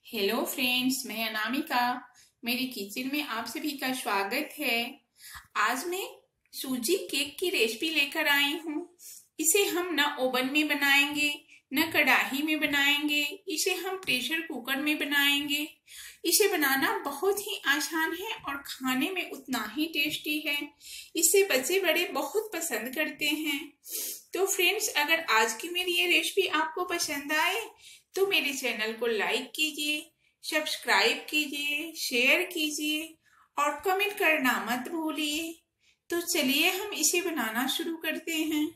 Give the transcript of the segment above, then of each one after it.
Hello friends, मैं अनामिका मेरी kitchen में आप सभी का स्वागत है। आज मैं सूजी केक की रेसिपी लेकर आई हूँ। इसे हम न ओवन में बनाएंगे न कढ़ाई में बनाएंगे, इसे हम प्रेशर कुकर में बनाएंगे। इसे बनाना बहुत ही आसान है और खाने में उतना ही टेस्टी है। इसे बच्चे बड़े बहुत पसंद करते हैं। तो फ्रेंड्स, अगर आज की मेरी ये रेसिपी आपको पसंद आए तो मेरे चैनल को लाइक कीजिए, सब्सक्राइब कीजिए, शेयर कीजिए और कमेंट करना मत भूलिए। तो चलिए हम इसे बनाना शुरू करते हैं।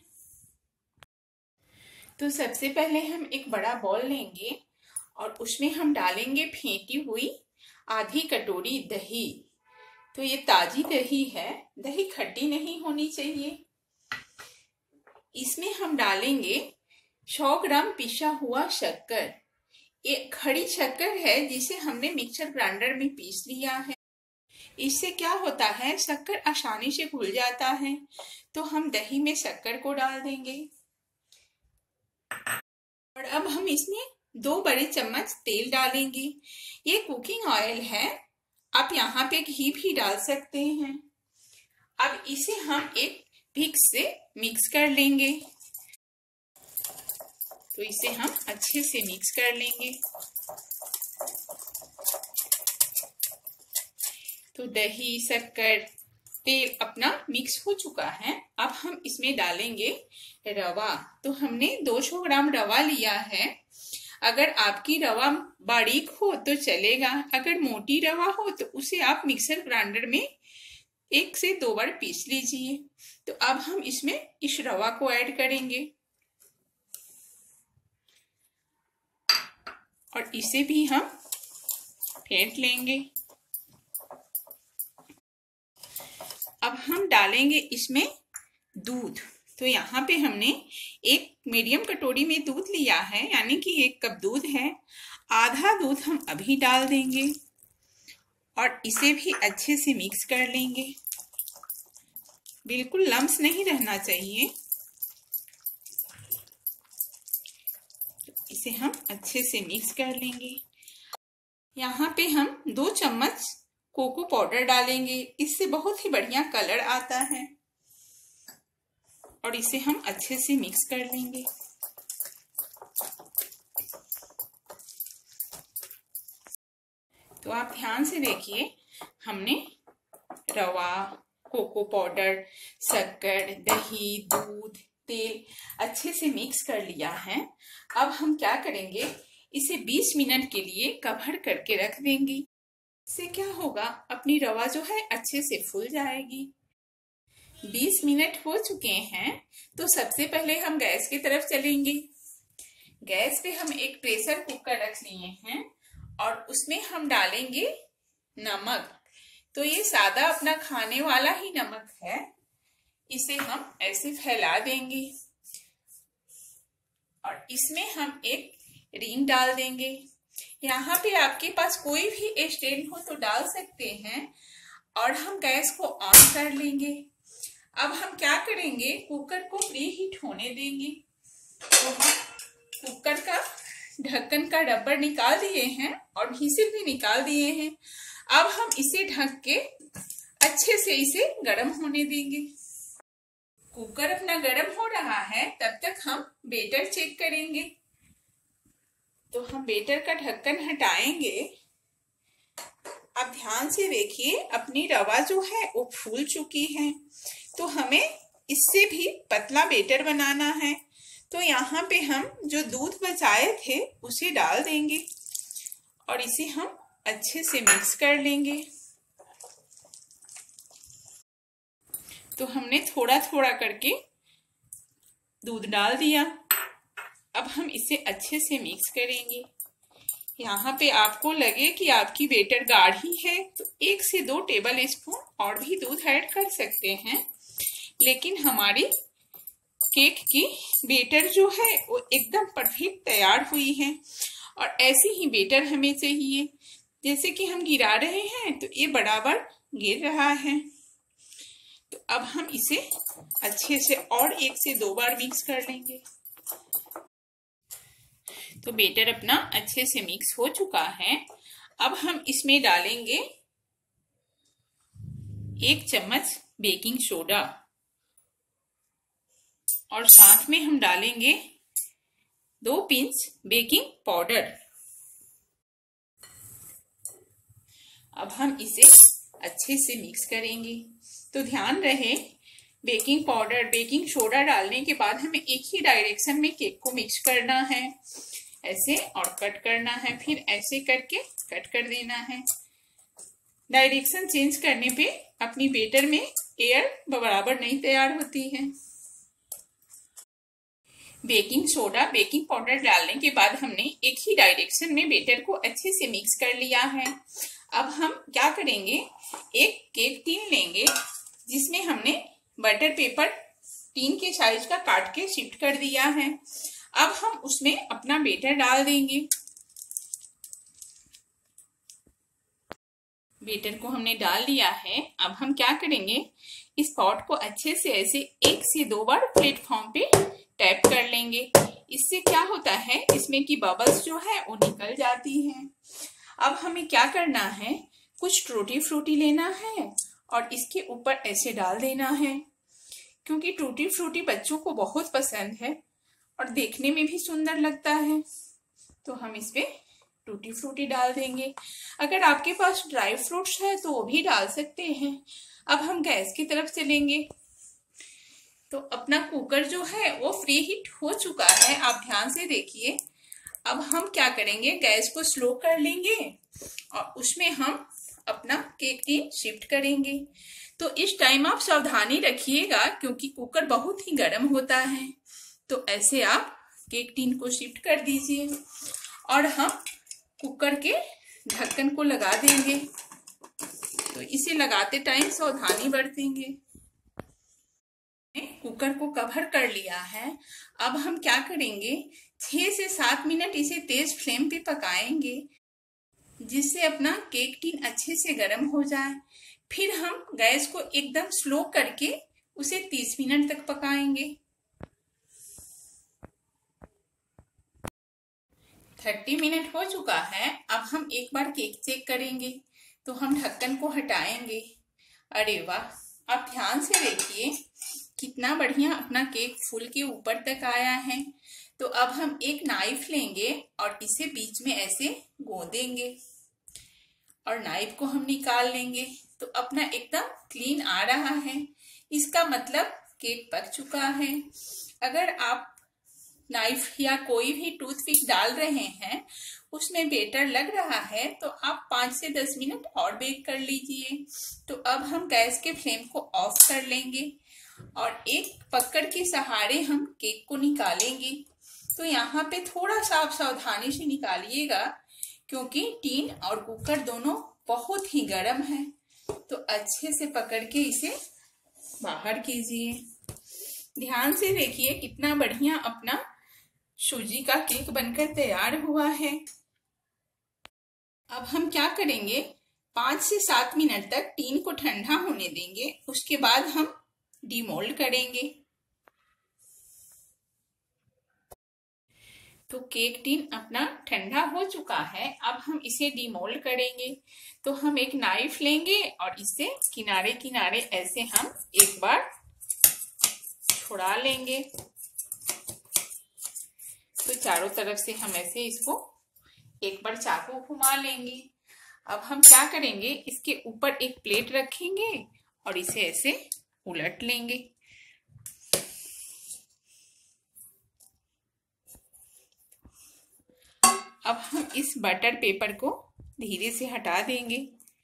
तो सबसे पहले हम एक बड़ा बॉल लेंगे और उसमें हम डालेंगे फेंटी हुई आधी कटोरी दही। तो ये ताजी दही है, दही खट्टी नहीं होनी चाहिए। इसमें हम डालेंगे 100 ग्राम पिसा हुआ शक्कर। ये खड़ी शक्कर है जिसे हमने मिक्सर ग्राइंडर में पीस लिया है। इससे क्या होता है, शक्कर आसानी से घुल जाता है। तो हम दही में शक्कर को डाल देंगे और अब हम इसमें 2 बड़े चम्मच तेल डालेंगे। ये कुकिंग ऑयल है, आप यहाँ पे घी भी डाल सकते हैं। अब इसे हम एक विस्क से मिक्स कर लेंगे। तो इसे हम अच्छे से मिक्स कर लेंगे। तो दही, शक्कर, तेल अपना मिक्स हो चुका है। अब हम इसमें डालेंगे रवा। तो हमने 200 ग्राम रवा लिया है। अगर आपकी रवा बारीक हो तो चलेगा, अगर मोटी रवा हो तो उसे आप मिक्सर ग्राइंडर में 1 से 2 बार पीस लीजिए। तो अब हम इसमें इस रवा को ऐड करेंगे और इसे भी हम फेंट लेंगे। अब हम डालेंगे इसमें दूध। तो यहाँ पे हमने एक मीडियम कटोरी में दूध लिया है, यानी कि 1 कप दूध है। आधा दूध हम अभी डाल देंगे और इसे भी अच्छे से मिक्स कर लेंगे। बिल्कुल लम्स नहीं रहना चाहिए। इसे हम अच्छे से मिक्स कर लेंगे। यहाँ पे हम 2 चम्मच कोको पाउडर डालेंगे। इससे बहुत ही बढ़िया कलर आता है और इसे हम अच्छे से मिक्स कर लेंगे। तो आप ध्यान से देखिए, हमने रवा, कोको पाउडर, शक्कर, दही, दूध, तेल अच्छे से मिक्स कर लिया है। अब हम क्या करेंगे, इसे 20 मिनट के लिए कवर करके रख देंगे। इससे क्या होगा, अपनी रवा जो है अच्छे से फूल जाएगी। 20 मिनट हो चुके हैं। तो सबसे पहले हम गैस की तरफ चलेंगे। गैस पे हम एक प्रेशर कुकर रख लिए हैं और उसमें हम डालेंगे नमक। तो ये सादा अपना खाने वाला ही नमक है। इसे हम ऐसे फैला देंगे और इसमें हम एक रिंग डाल देंगे। यहाँ पे आपके पास कोई भी स्टैंड हो तो डाल सकते हैं और हम गैस को ऑन कर लेंगे। अब हम क्या करेंगे, कुकर को प्री हीट होने देंगे। तो हम कुकर का ढक्कन का रबर निकाल दिए हैं और व्हिसिल भी निकाल दिए हैं। अब हम इसे ढक के अच्छे से इसे गर्म होने देंगे। कुकर अपना गर्म हो रहा है, तब तक हम बेटर चेक करेंगे। तो हम बेटर का ढक्कन हटाएंगे। अब ध्यान से देखिए, अपनी रवा जो है वो फूल चुकी है। तो हमें इससे भी पतला बेटर बनाना है। तो यहाँ पे हम जो दूध बचाए थे उसे डाल देंगे और इसे हम अच्छे से मिक्स कर लेंगे। तो हमने थोड़ा थोड़ा करके दूध डाल दिया। अब हम इसे अच्छे से मिक्स करेंगे। यहाँ पे आपको लगे कि आपकी बेटर गाढ़ी है तो 1 से 2 टेबल स्पून और भी दूध ऐड कर सकते हैं। लेकिन हमारी केक की बेटर जो है वो एकदम परफेक्ट तैयार हुई है और ऐसी ही बेटर हमें चाहिए। जैसे कि हम गिरा रहे हैं तो ये बराबर गिर रहा है। तो अब हम इसे अच्छे से और 1 से 2 बार मिक्स कर लेंगे। तो बेटर अपना अच्छे से मिक्स हो चुका है। अब हम इसमें डालेंगे 1 चम्मच बेकिंग सोडा और साथ में हम डालेंगे 2 पिंच बेकिंग पाउडर। अब हम इसे अच्छे से मिक्स करेंगे। तो ध्यान रहे, बेकिंग पाउडर बेकिंग सोडा डालने के बाद हमें एक ही डायरेक्शन में केक को मिक्स करना है, ऐसे और कट करना है, फिर ऐसे करके कट कर देना है। डायरेक्शन चेंज करने पे अपनी बेटर में एयर बराबर नहीं तैयार होती है। बेकिंग सोडा बेकिंग पाउडर डालने के बाद हमने एक ही डायरेक्शन में बेटर को अच्छे से मिक्स कर लिया है। अब हम क्या करेंगे, एक केक टिन लेंगे जिसमें हमने बटर पेपर टिन के साइज का काट के शिफ्ट कर दिया है। अब हम उसमें अपना बेटर डाल देंगे। बेटर को हमने डाल लिया है। अब हम क्या करेंगे, इस पॉट को अच्छे से ऐसे 1 से 2 बार प्लेटफॉर्म पे टैप कर लेंगे। इससे क्या होता है, इसमें की बबल्स जो है वो निकल जाती हैं। अब हमें क्या करना है, कुछ टूटी फ्रूटी लेना है और इसके ऊपर ऐसे डाल देना है, क्योंकि टूटी फ्रूटी बच्चों को बहुत पसंद है और देखने में भी सुंदर लगता है। तो हम इस पे टूटी फ्रूटी डाल देंगे। अगर आपके पास ड्राई फ्रूट्स है तो वो भी डाल सकते हैं। अब हम गैस की तरफ चलेंगे। तो अपना कुकर जो है वो फ्री हीट हो चुका है, आप ध्यान से देखिए। अब हम क्या करेंगे, गैस को स्लो कर लेंगे और उसमें हम अपना केक टिन शिफ्ट करेंगे। तो इस टाइम आप सावधानी रखिएगा, क्योंकि कुकर बहुत ही गर्म होता है। तो ऐसे आप केक टिन को शिफ्ट कर दीजिए और हम कुकर के ढक्कन को लगा देंगे। तो इसे लगाते टाइम सावधानी बरतेंगे। कुकर को कवर कर लिया है। अब हम क्या करेंगे, 6 से 7 मिनट इसे तेज फ्लेम पे पकाएंगे, जिससे अपना केक टिन अच्छे से गर्म हो जाए। फिर हम गैस को एकदम स्लो करके उसे 30 मिनट तक पकाएंगे। 30 मिनट हो चुका है। अब हम एक बार केक चेक करेंगे। तो हम ढक्कन को हटाएंगे। अरे वाह, आप ध्यान से देखिए कितना बढ़िया अपना केक फूल के ऊपर तक आया है। तो अब हम एक नाइफ लेंगे और इसे बीच में ऐसे गोंदेंगे और नाइफ को हम निकाल लेंगे। तो अपना एकदम क्लीन आ रहा है, इसका मतलब केक पक चुका है। अगर आप नाइफ या कोई भी टूथपिक डाल रहे हैं, उसमें बेटर लग रहा है, तो आप 5 से 10 मिनट और बेक कर लीजिए। तो अब हम गैस के फ्लेम को ऑफ कर लेंगे और एक पकड़ के सहारे हम केक को निकालेंगे। तो यहाँ पे थोड़ा सा आप सावधानी से निकालिएगा, क्योंकि टिन और कुकर दोनों बहुत ही गर्म है। तो अच्छे से पकड़ के इसे बाहर कीजिए। ध्यान से देखिए कितना बढ़िया अपना सूजी का केक बनकर तैयार हुआ है। अब हम क्या करेंगे, 5 से 7 मिनट तक टिन को ठंडा होने देंगे। उसके बाद हम डीमोल्ड करेंगे। तो केक टिन अपना ठंडा हो चुका है। अब हम इसे डीमोल्ड करेंगे। तो हम एक नाइफ लेंगे और इसे किनारे किनारे ऐसे हम एक बार छुड़ा लेंगे। तो चारों तरफ से हम ऐसे इसको एक बार चाकू घुमा लेंगे। अब हम क्या करेंगे, इसके ऊपर एक प्लेट रखेंगे और इसे ऐसे उलट लेंगे। अब हम इस बटर पेपर को धीरे से हटा देंगे।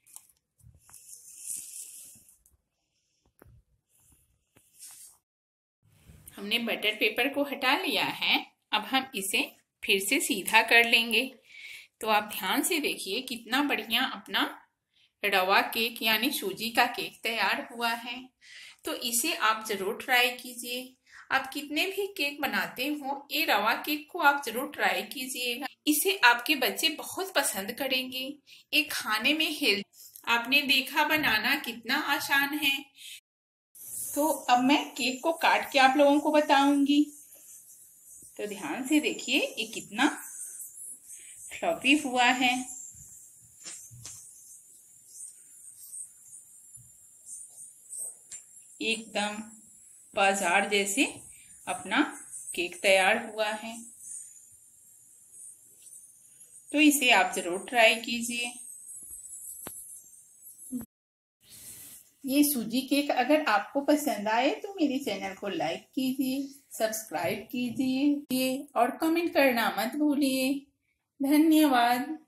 हमने बटर पेपर को हटा लिया है। अब हम इसे फिर से सीधा कर लेंगे। तो आप ध्यान से देखिए कितना बढ़िया अपना रवा केक यानी सूजी का केक तैयार हुआ है। तो इसे आप जरूर ट्राई कीजिए। आप कितने भी केक बनाते हो, ये रवा केक को आप जरूर ट्राई कीजिएगा। इसे आपके बच्चे बहुत पसंद करेंगे। ये खाने में हेल्दी, आपने देखा बनाना कितना आसान है। तो अब मैं केक को काट के आप लोगों को बताऊंगी। तो ध्यान से देखिए ये कितना फ्लफी हुआ है। एकदम बाजार जैसे अपना केक तैयार हुआ है। तो इसे आप जरूर ट्राई कीजिए। ये सूजी केक अगर आपको पसंद आए तो मेरे चैनल को लाइक कीजिए, सब्सक्राइब कीजिए और कमेंट करना मत भूलिए। धन्यवाद।